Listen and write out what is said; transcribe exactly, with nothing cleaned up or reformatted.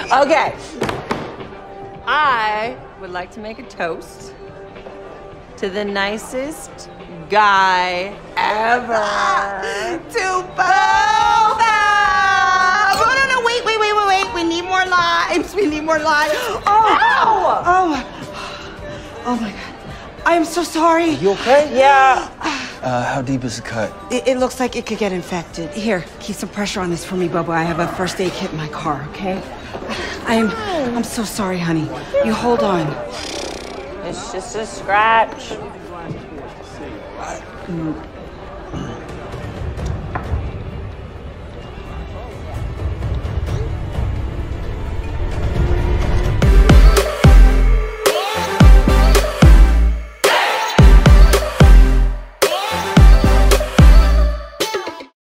Okay. I would like to make a toast to the nicest guy ever. To both of them! No, no, no, wait, wait, wait, wait, wait. We need more limes. We need more limes. Oh! Ow! Oh, my. Oh, my God. I am so sorry. You okay? Yeah. Uh, how deep is the cut? It, it looks like it could get infected. Here, keep some pressure on this for me, Bubba. I have a first aid kit in my car, okay? I'm, I'm so sorry, honey. You hold on. It's just a scratch. Mm.